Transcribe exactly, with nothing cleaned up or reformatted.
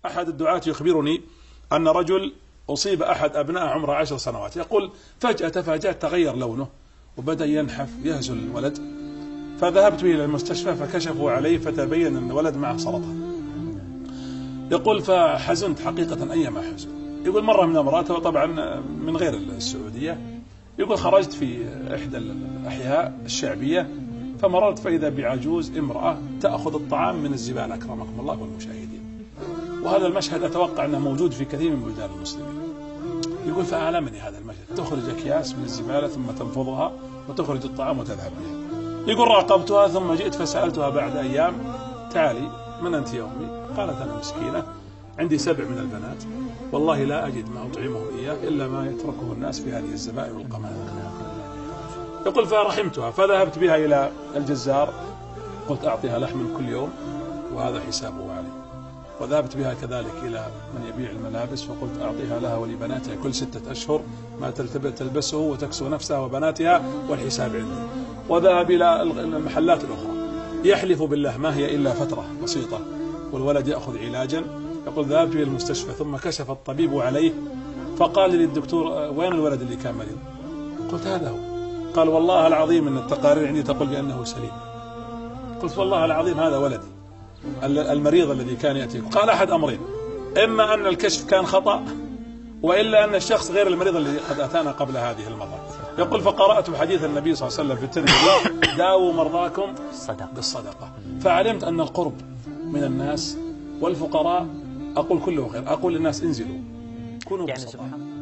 أحد الدعاة يخبرني أن رجل أصيب أحد أبناء عمره عشر سنوات، يقول فجأة تفاجأت تغير لونه وبدأ ينحف يهزل الولد، فذهبت به إلى المستشفى فكشفوا عليه فتبين أن الولد معه سرطان. يقول فحزنت حقيقة أيما حزن. يقول مرة من أمراته وطبعا من غير السعودية، يقول خرجت في إحدى الأحياء الشعبية فمررت فإذا بعجوز امرأة تأخذ الطعام من الزبالة أكرمكم الله والمشاهدين، وهذا المشهد أتوقع أنه موجود في كثير من بلدان المسلمين. يقول فأعلمني هذا المشهد، تخرج أكياس من الزبالة ثم تنفضها وتخرج الطعام وتذهب به. يقول راقبتها ثم جئت فسألتها بعد أيام تعالي من أنت يا أمي؟ قالت أنا مسكينة عندي سبع من البنات والله لا أجد ما أطعمهم إياه إلا ما يتركه الناس في هذه الزبائن والقمامات. يقول فرحمتها فذهبت بها إلى الجزار، قلت أعطيها لحما كل يوم وهذا حسابه علي، وذهبت بها كذلك إلى من يبيع الملابس فقلت أعطيها لها ولبناتها كل ستة أشهر ما تلبسه وتكسو نفسها وبناتها والحساب عندي. وذهب إلى المحلات الأخرى يحلف بالله ما هي إلا فترة بسيطة والولد يأخذ علاجا. يقول ذهبت إلى المستشفى ثم كشف الطبيب عليه فقال لي الدكتور وين الولد اللي كان مريض؟ قلت هذا هو. قال والله العظيم أن التقارير عندي تقول بأنه سليم. قلت والله العظيم هذا ولدي المريض الذي كان يأتيكم. قال أحد أمرين، إما أن الكشف كان خطأ وإلا أن الشخص غير المريض الذي قد أتانا قبل هذه المرة. يقول فقرأت حديث النبي صلى الله عليه وسلم في الترمذي داووا مرضاكم بالصدقة، فعلمت أن القرب من الناس والفقراء أقول كله خير. أقول للناس انزلوا كونوا يعني سبحان